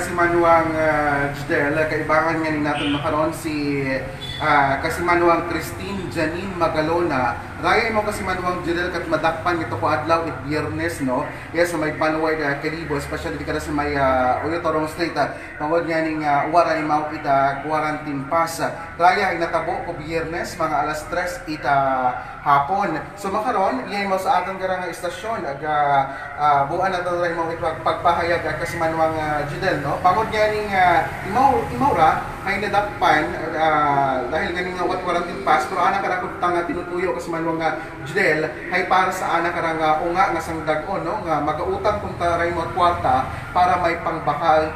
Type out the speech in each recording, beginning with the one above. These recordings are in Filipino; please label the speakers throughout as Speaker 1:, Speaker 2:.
Speaker 1: kasi manuang Jidel, kaibangan nga ni natin makaroon si kasi manuang Christine Janine Magalona. Raya mo kasi manuang Jidel kat madakpan ito ko adlaw it biyernes no. Yes, may Panuway Kalibo, especially kada sa may Uyo Torong State. Tungod nga ning wara imaw ita quarantine pass. Raya ay natabo ko biyernes mga alas 3 ita hapon. So makaron iyay mo sa aton gara nga istasyon buan na ray mo pagpahayag kasi manuang Jidel no. Pangod nga ning imaw ra ay nadakpan dahil ganing nga what quarantine pass pero ana kada kun tanga tinutuyo kasi manuang Jidel ay para sa ana karang unga nga sang dag-on no nga magautang kung taray mo kwarta para may pangbakal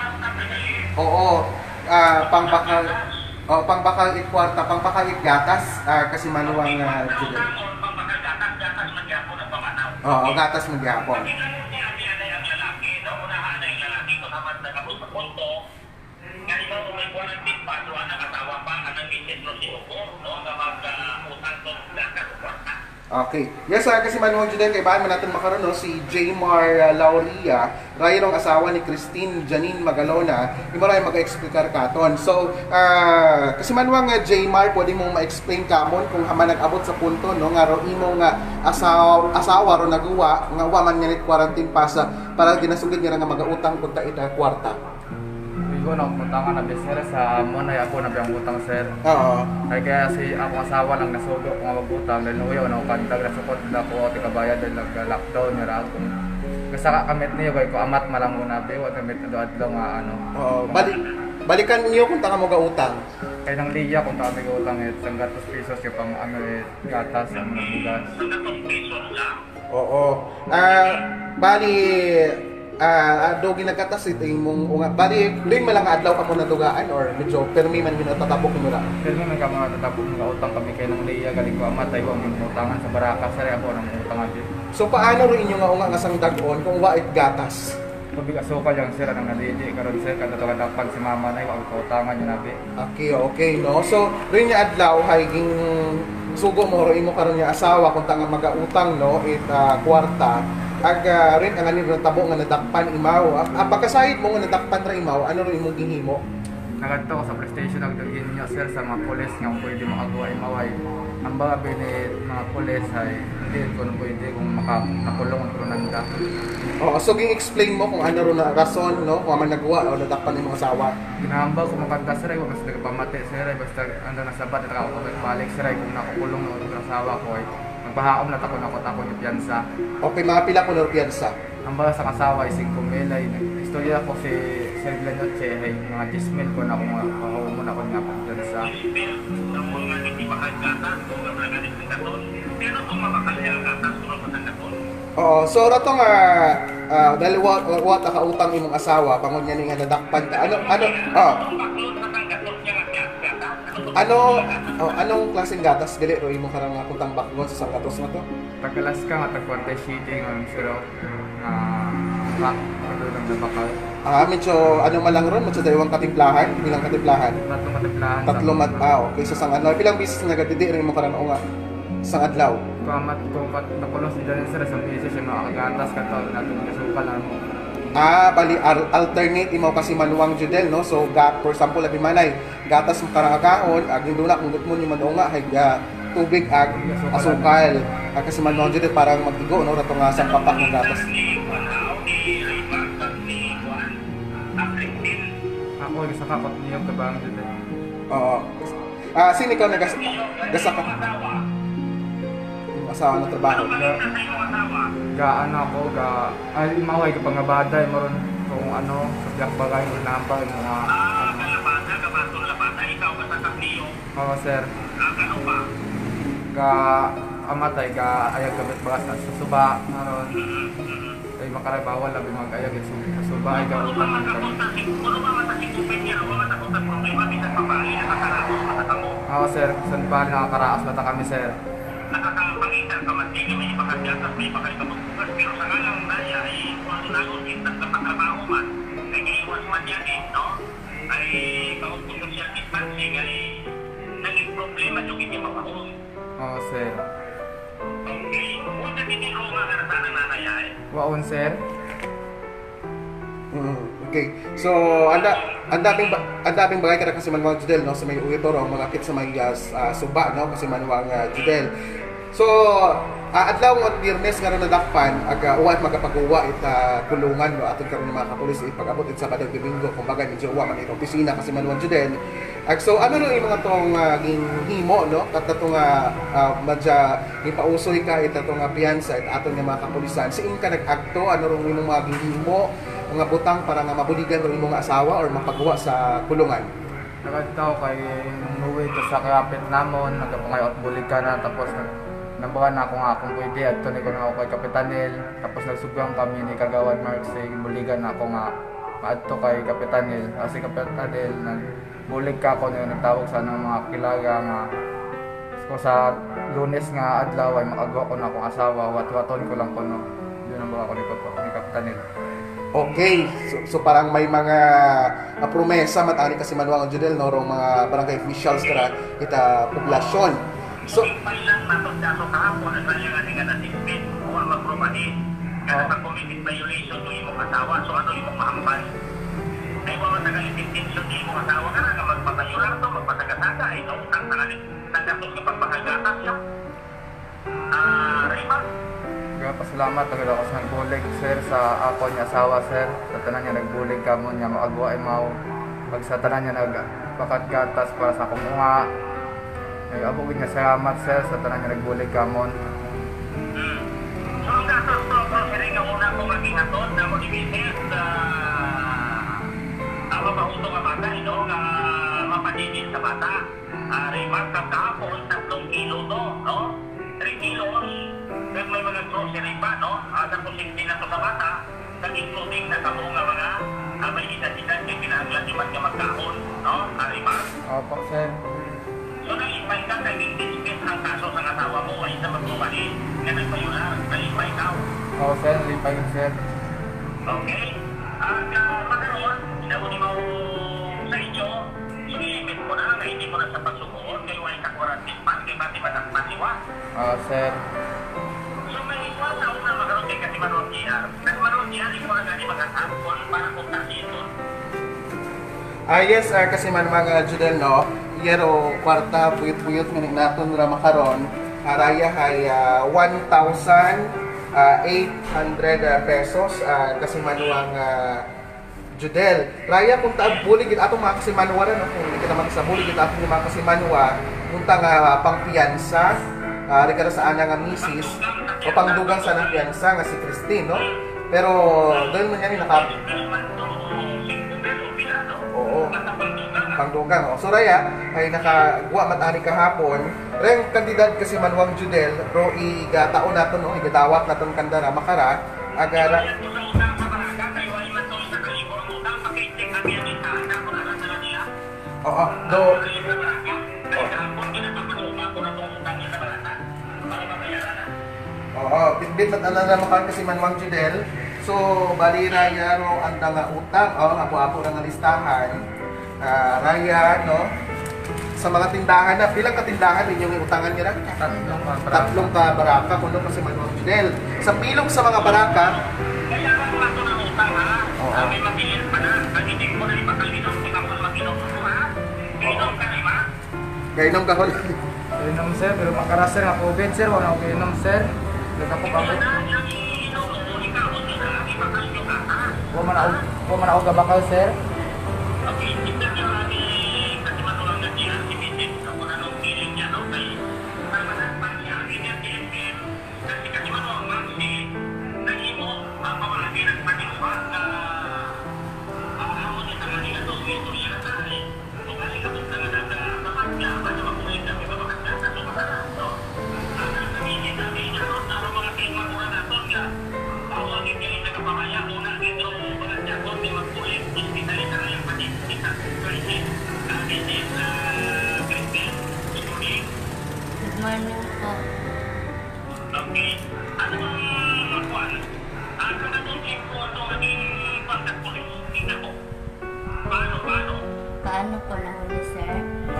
Speaker 1: pangbakal pangbakal kwarta pangbakal gatas kasi manuang Jidel. Gatas magyapon. Okay. Yes, kasi manuang Judel, kay baan man natin makaroon no, si Jaymar Lauria, rayong asawa ni Christine Janine Magalona, imaray mag-explicar katon. So, kasi manuang Jaymar, pwede mong ma-explain kamon kung haman nag-abot sa punto no nga ro imong asawa ro nagawa nga wa man nganit quarantine pasa para ginasugid niya nga magautang kun ta ita kwarta.
Speaker 2: Ko na utangan na sir sa muna ako na biyang utang sir. Ay kaya si ako asawa lang nasugo ko nga magutang dahil uyo na ukantag na support na ko ti kabayad dahil nag-lockdown ni ra akong basta ka kamit niyo kay ko amat malang muna be wa kamit adlaw nga ano.
Speaker 1: Balikan niyo kung ta mo gautang.
Speaker 2: Kay nang liya kung ta mo utang et sang 200 pesos yung pang ano gatas ang mga bugas. 200 pesos lang.
Speaker 1: Bali do ginagatas ito imong unga. Bali, doon malang adlaw ka mo nadugaan or medyo permi man minatatapok mo ra.
Speaker 2: Permi man ka mga tatapok mga utang kami kay nang liya galing ko amatay ko ang utangan sa baraka sir ako nang utangan din.
Speaker 1: So paano ro inyo nga unga nga sang dag-on kung wa it gatas?
Speaker 2: Tubig asukal yang sir nang nalili karon sir kada tuwa dapat si mama nay wa utangan niya nabi.
Speaker 1: Okay no. So rin nya adlaw hay ging sugo mo ro imo karon nga asawa kung tanga magautang no it kwarta. Rin ang anin tabo nga nadakpan imaw. Pagkasahid mo nga nadakpan ra imaw, ano rin imong gihimo?
Speaker 2: Nagadto ko sa PlayStation nagdagin niya sir sa mga pulis nga pwede makagawa imaw ay ang mga binit mga pulis ay hindi ko pwede kung nakulong ang nanda.
Speaker 1: So ging-explain mo kung ano ron na rason no kung man nagawa o nadakpan imong asawa.
Speaker 2: Ginahambal ko makanta sir ay mas nagpamati sir ay basta ando na sabat at ako balik sir ay kung nakukulong ang asawa ko ay magpahaom na takon ako yung piyansa.
Speaker 1: Okay, mga pila ko na piyansa?
Speaker 2: Ang bala sa kasawa ay 5 mil ay istorya ko si Sir Glanoche ay mga 10 mil ko na kung pahaom mo na ko nga pang piyansa.
Speaker 1: So rato nga dahil what akautang imong asawa pangod niya ni nga nadakpan anong klaseng gatas gali ro imo karang akutang bakgon sa gatos na to?
Speaker 2: Tagalas ka nga tagkwante shitting ang siro na pagdudang na bakal.
Speaker 1: Medyo ano malang ron, medyo dalawang katimplahan, bilang katimplahan?
Speaker 2: Tatlong katimplahan.
Speaker 1: Okay, so sang adlaw, pilang bisis nagadidi rin mo karang nga sang adlaw?
Speaker 2: Kamat ko nakulos din dyan sir sa bisis yung nakagatas ka to natin nasukal na mo.
Speaker 1: Bali alternate imo kasi manuang Judel no. So for example labi manay gatas mo karang agahon aging duna kung mo ni manunga hay tubig ag asukal kasi manuang Judel parang magtigo no rato nga sa papak ng gatas.
Speaker 2: Ako sa kakot niyo kabang Judel.
Speaker 1: Sino ikaw nagasa ka? Asawa na trabaho.
Speaker 2: Gaan ako ay maway ka pangabaday maron kung ano sa black bagay mo nambal mga labada ikaw ba sa takliyo? Oo sir. Ano ba? Amatay ayag gamit bagas na susuba maron. Ay makaray bawal labi mag-ayag susuba ay gawutan man kami. Oo sir, saan pa nakakaraas na kami sir. Nakakapangita ka man din may ipakadyatas may pakalikamagbukas pero sa ngalang daya ay kung nagon kintas na pagtrabaho man ay iiwas man yan no? Ay kaunting social distancing ay naging problema yung hindi mapahong. Oo sir. Okay, huwag na tiniro nga na sana nanay ay? Waon sir?
Speaker 1: Okay. So, ang dating bagay kada kasi manuang Judel no sa may uito ro mga kit sa may suba no kasi manuang Judel. So, adlaw at Biyernes nga ron nadakpan uwat magapag-uwa kulungan no aton karon mga kapulis pag-abot sa Sabado Domingo kumbaga medyo uwa man ito opisina kasi manuang Judel. So ano no yung mga tong himo no katong madya ipausoy ka itatong piyansa it aton nga mga kapulisan siin ka nag-agto ano ron imong mga himo mga butang para nga mabuligan ron imong asawa or mapagawa sa kulungan.
Speaker 3: Nagagtaw kay umuwi ko sa kapit namon nagapangayot bulikan na tapos nabahan na ako nga kung pwede at tunay ko na ako kay Kapitanil tapos nagsugang kami ni Kagawad Marksig buligan na ako nga maadto kay Kapitanil kasi Kapitanil nagbulig ka ako na nagtawag sa mga kilaga nga ko sa Lunes nga adlaw ay makagawa ko na akong asawa wat-waton ko lang ko no yun ang ako ni Kapitanil.
Speaker 1: Okay, so parang may mga promesa matani kasi manuang Judel no rong mga barangay officials kara kita poblasyon.
Speaker 2: So, lang natin kaso kahapon at lang yung ating natisipin o ang magpromahin. Kaya pag committed violation yung imong asawa, so ano yung mahambal? Ay, wala taga-intention yung imong asawa ka na, magpatayo lang ito, magpatagasada, ay nautang nagatos ka pagpahagatas siya. Raymond?
Speaker 3: Pasalamat agad ako sa nagbulig sir sa ako niya asawa sir. Sa tanan niya nagbulig ka mo niya maagwa ay mau. Pag sa tanan niya nagbakat gatas para sa akong mga ay abogin nga salamat sir sa tanan nga nagbulig kamon.
Speaker 2: So ang gatos to, sir, nga una kong maging aton na mo i-visit ang mabahuto nga bata, nga mapanigil sa bata. Remark ka kahapon, 3 kilo to, no? 3 kilos. Kaya may mga grocery pa, no? Tapos hindi na to sa bata, nag-including na kamo nga mga may edad-edad kay pinahanglan yung mga magkahon, no? Remark?
Speaker 3: Opo sir.
Speaker 2: So nag-ipay ka kay Vintage ang kaso sa asawa mo ay sa magpumali na nagpayunar, nag-ipay ka?
Speaker 3: Oo sir, nalipay yun sir.
Speaker 2: Okay. At magkaroon, inabot mo sa inyo, i-limit mo na nga hindi mo na sa pagsubuon kay Wai Kakwarantin pa, kay Mati Matang-Matiwa.
Speaker 3: Oo sir.
Speaker 2: So may ikuha sa una magkaroon kay kasi Manuang GR. Kasi Manuang GR, ikaw na gani mag-atapon para kung tasito.
Speaker 1: Yes, kasi man mga Judel no yero kwarta buyot-buyot nga naton ra makaron araya hay 1,800 pesos kasi manuang Judel. Raya kung taag bulig atong mga kasi manuwa no kung kita man sa bulig atong mga kasi manuwa punta nga pangpiyansa regalo sa ana nga misis o pangdugang sa nang piyansa nga si Christine no. Pero doon man yan naka oo pangdugang. So raya ay nakagwa matani kahapon. Reng kandidat kasi manuang Judel ro igataon naton no igadawat naton kandara makara agara. Oo, do. Oo, bitbit at ana makan kasi manuang Judel. So bali raya ro anda nga utang apo-apo nga listahan. Raya, no? Sa mga tindahan na, bilang katindahan ninyong utangan nyo na? Tatlong ka baraka, kuno kasi manuang Judel. Sa pilong sa mga baraka,
Speaker 2: kaya lang mga ito ng utang, ha? May mabilis pa na. Hindi mo na ipakalinom kung ako mag-inom mo, ha? Inom ka rin, ha?
Speaker 1: gainom ka hol.
Speaker 3: Inom sir, pero makara sir, nga COVID sir, wala ako inom sir. Wala ako COVID. Huwag man ako gabakal sir.
Speaker 2: Okay, tingnan nyo lagi kasi matulang na siya si Vincent kung anong feeling niya, no? Kaya managpan niya ang DNPM kasi matulang Maxi nahimo pawalagi ng paniluwa na ako niya talaga nila ito ito niya na tayo so kasi kapag talaga kapag niya basta mapulit na may babakasya sa sumakara no? Ang nagiging namin niya no? Ang mga tingin mura na ito niya pawalagi niya yung nagapamaya una dito mga niya ito may magpulit hindi tayo na yung panig
Speaker 4: Good morning po.
Speaker 2: okay. Ano bang magkuhan? Ano na itong ko ito naging contact police? Tingnan ko. Paano?
Speaker 4: Paano po nahuli, sir?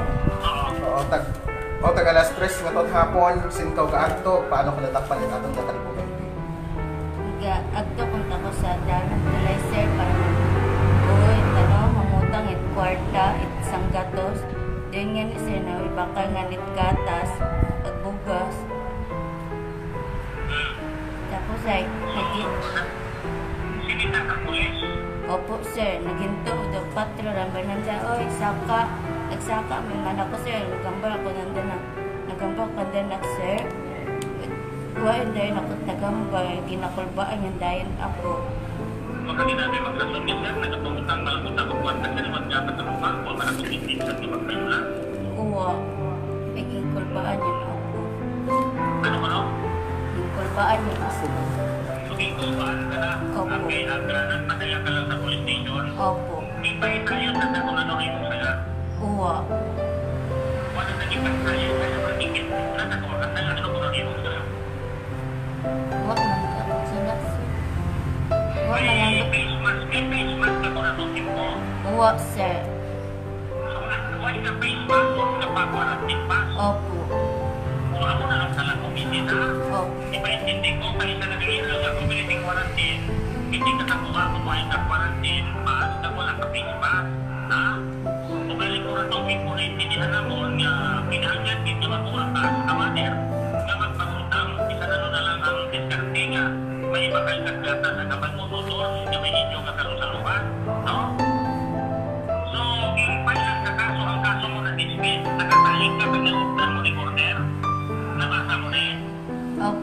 Speaker 1: Tag alas 3 nga tot hapon, sinkaw ka adto, paano ka natakpan yung atong nakalipong?
Speaker 4: Agto punta ko sa dalan tulay, sir, para Then nga ni sir na bakal nga nit gatas ag bugas. Tapos ay
Speaker 2: Sinita ka pulis.
Speaker 4: opo sir, naginto do patro ramban nanda oy saka nagsaka may mana ko sir, nagambal ako nagambal ko nanda sir. Why dahil ako nagambal ginakulbaan yung dayan ako.
Speaker 2: Maka di natin maglason ni sir, nagpangutang malapunta ko kwarta ka naman dapat ang bangko para kumitin sa magkayulan.
Speaker 4: Uwa, may ginakulbaan yun ako.
Speaker 2: Ano ba no?
Speaker 4: Ginakulbaan yun ako.
Speaker 2: Suging kuhaan ka na.
Speaker 4: Opo.
Speaker 2: Ang kailangan padaya ka lang sa police station.
Speaker 4: Opo.
Speaker 2: May paitayan na sa kung ano rin mo sila.
Speaker 4: Uwa.
Speaker 2: Wala na ipang tayo kaya matigit na sa kung ano ano kung ano rin mo sila.
Speaker 4: Uwa man ka sila sir. Uwa man
Speaker 2: May
Speaker 4: lang.
Speaker 2: face mask na kung ano rin mo.
Speaker 4: Uwa sir.
Speaker 2: So, why ka face mask o kapag-quarantine pass?
Speaker 4: Opo.
Speaker 2: So, ako na lang sa committee na.
Speaker 4: Opo.
Speaker 2: Ipaintindi ko kayo sa nag-iilang sa community quarantine. Hindi ka nakuha kung may ka-quarantine pass na wala ka face mask. Ha? Kung galing ko rin itong people na intindihan na mo nga pinahangyan dito makuha ka sa kamader na magpangutang. Isa na lang ang diskarte nga may iba kayo kagata sa kapag mo motor na may inyo kakaroon sa lugar. No? So, yung pailan ka kaso, ang kaso mo na dismiss, nakataling ka pag nalugdan mo ni order. Nabasa mo na eh.
Speaker 4: Opo.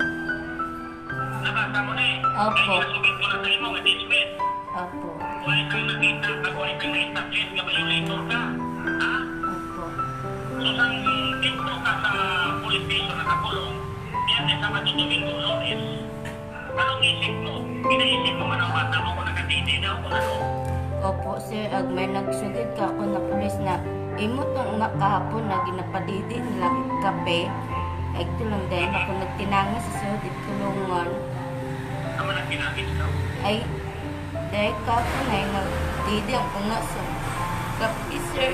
Speaker 2: Nabasa mo na eh.
Speaker 4: Opo.
Speaker 2: Kaya kinasubit ko na sa imo nga dismiss.
Speaker 4: Opo.
Speaker 2: Wala kang nakita, wala kang na-establish nga violator ka. Ha?
Speaker 4: Opo.
Speaker 2: So, nang dito ka sa police station nakakulong, yan din sa matutubing ulo is, anong isip mo? Inaisip mo man ang bata mo kung nakatindi na o kung ano?
Speaker 4: Opo sir, ag may nagsugid ka ako na pulis na imo tong nga kahapon na ginapadidi nila kape. Ay tulong dahil ako nagtinangan sa sudit tulungan.
Speaker 2: Ang mga pinagis ka.
Speaker 4: Ay dahil kahapon ay nagdidi ako nga sa kape sir.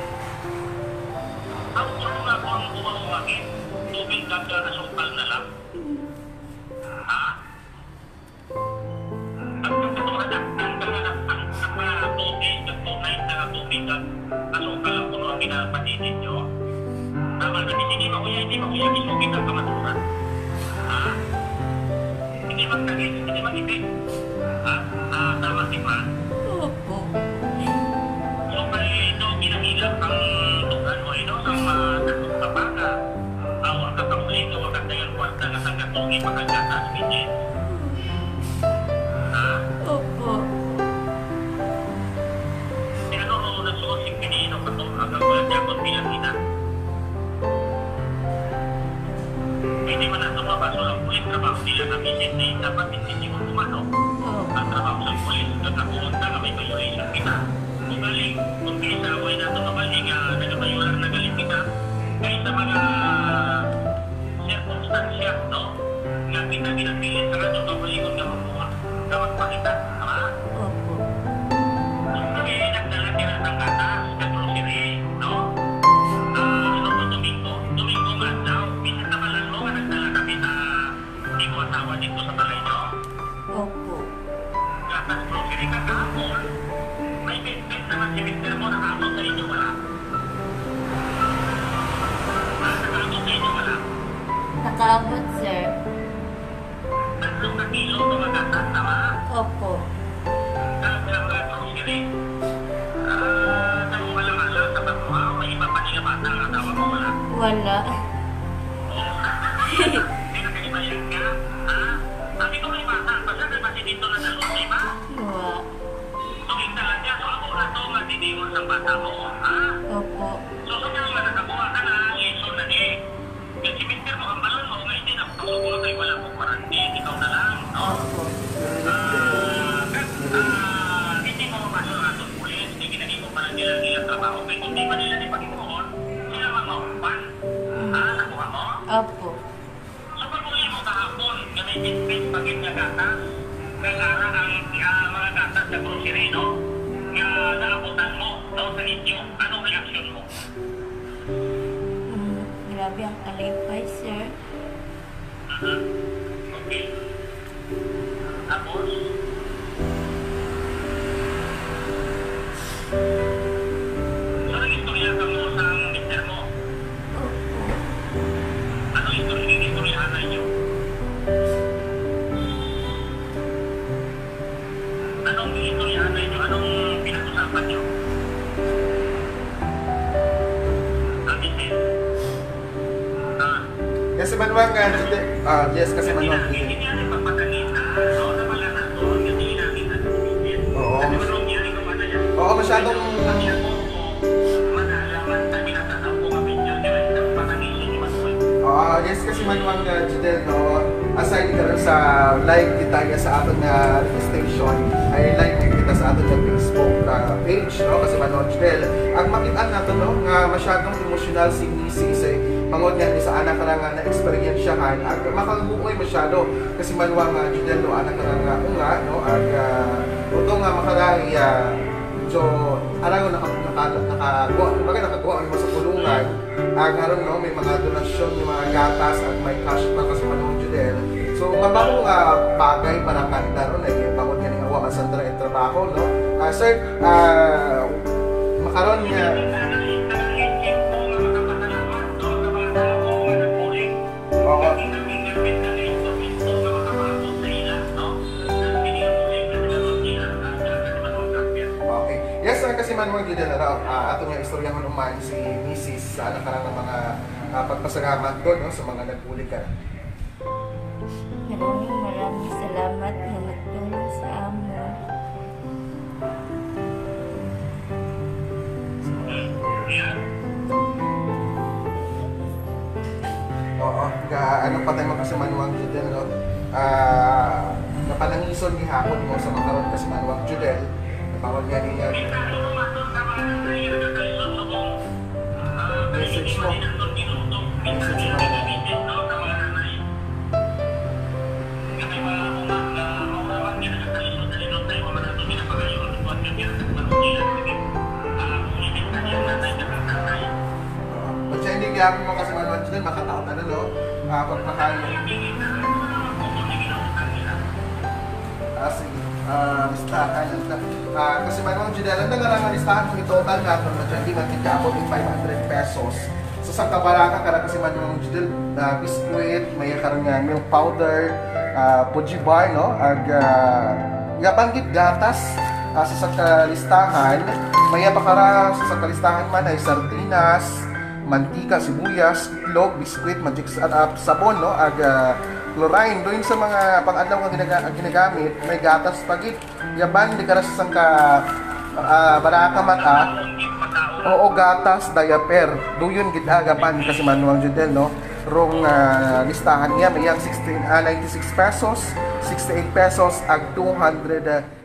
Speaker 2: Ang tulong ako ang umangumangin, tubig ka asukal na lang. Ha? Ang pagkatuhadak, ang tubig, nagtunay na tubig at asukal ang puno ang ginapadidin nyo. Tama na, hindi makuya, mismo kita kamaturan. Ha? Hindi magtagis, hindi mag-ibig. Ha? Tama si Ma.
Speaker 4: Opo.
Speaker 2: So, kaya ito, ginahilap ang tugan mo, ito, sa mga kapaga. Awak ka kamuling, awak ka tayo kwarta na sa katungi, pagkagata, hindi. Ha?
Speaker 4: Opo.
Speaker 2: Si ano ro nagsuot si Pinino pa to, hanggang wala niya kung bilang ina. Hindi man nato mabaso lang pulis, trabaho nila na visit na dapat hindi mo kumano.
Speaker 4: Opo.
Speaker 2: Ang trabaho sa pulis, nagkakuon ka na may violation kita. Kung galing, kung kaysa away na ito kamaling, nagabayulan na galing kita, kaya sa mga circumstansya, no? Nga kita ginagpilit sa radyo, kapalingon ka mabuha, ka magpakita, tama?
Speaker 4: Opo.
Speaker 2: Kami nagdala-tira ng gatas, ng grocery, no? Ano po, Domingo nga daw, minsan naman lang mo, nagdala kami sa hindi ko asawa dito sa balay nyo.
Speaker 4: Opo.
Speaker 2: Gatas, grocery ka kahapon. May bit naman si Mr. mo, nakaabot sa inyo, wala? Nakaabot sa inyo, wala?
Speaker 4: Nakaabot sir.
Speaker 2: 3 kilo ito mga gatas, tama?
Speaker 4: Opo.
Speaker 2: Ang grocery. Nang malang-alang sa pagmuha, may iba pa niya bata ang asawa mo, wala?
Speaker 4: Wala.
Speaker 2: Pinakaibayan ka, ha? Sabi ko may bata, basta na kasi dito na dalawang lima.
Speaker 4: Wa.
Speaker 2: Tugig talaga, so ako na to matiniwan sa bata mo, ha?
Speaker 4: Opo.
Speaker 2: So sa mga nakabuha ka na, lesson na eh. Kasi Mr. mo, ang balon mo, nga hindi na pagsugulo kayo wala kong quarantine, ikaw na lang, no?
Speaker 4: Opo.
Speaker 2: Hindi mo mamasurato pulis, hindi ginagin mo pala nilang trabaho, kaya kung di ba nila ni Panginoon, sila mamaupan. Ha? Nakuha mo?
Speaker 4: Opo.
Speaker 2: So pag-uli mo kahapon, na may dispense pagit na gatas, nagara ang mga gatas sa grocery, no? Nga naabutan mo, daw sa inyo, anong reaksyon mo?
Speaker 4: Grabe ang kalipay sir.
Speaker 2: Okay. Tapos, so nag-istorya ka mo sa Mr.
Speaker 1: kasi manuang yes, kasi manuang
Speaker 2: Hindi natin pagpagkanita. So, napala na to. Hindi natin natin.
Speaker 1: Oo.
Speaker 2: Kasi manuang yan, ikaw ano yan.
Speaker 1: Oo, masyadong yes kasi manuang Jidel, no, aside ka rin sa live kita sa aton na station, ay live kita sa aton na Facebook page, no, kasi manuang Jidel, ang makitaan natin, no, nga masyadong emotional si Mrs. ay mangod nga sa anak ka nga na-experiensyahan, at makabuoy masyado, kasi manuang Jidel, no, anak ka nga unga, no, at ito nga makaray, so, alam ko nakagawa mo sa kulungan. Ngayon, no, may mga donasyon, may mga gatas at may cash pa kasi manong Judel. So, mabakong bagay para kanta ron, ay bakit nga nga awa masandra yung trabaho, no? Sir, makaroon niya. Kasi manuang Judel na raw, ato nga istorya man uman si Mrs. sa anak ng mga pagpasalamat doon, no, sa mga nagpulik ka.
Speaker 4: Maraming salamat na nagtulong sa amon.
Speaker 1: Oo, ano pa tayo kasi manuang Judel, no? Napanangison ni hapon mo sa mga karon kasi manuang Judel. Bawal nga niya. Message mo. Message mo. Kasi hindi kaya mo kasi manuwan sila, makataot na, no? Pagpakain. Sige. Listahan kasi manuang Judel, ang nangarang listahan kung total natin na dyan, hindi natin kaabot yung 500 pesos. So sa kabaraka ka kasi manuang Judel, biskuit, may karang milk powder, puji bar, no? Banggit gatas sa kalistahan, may bakara sa kalistahan man ay sardinas, mantika, sibuyas, itlog, biskuit, magic sabon, no? Chlorine, doon sa mga pang-adlaw nga ginagamit, may gatas pagit. Yaban, di karas sa baraka mata, oo, gatas, diaper. Doon gitagapan kasi manuang Judel, no? Rong listahan niya, may 96 pesos, 68 pesos, ag 200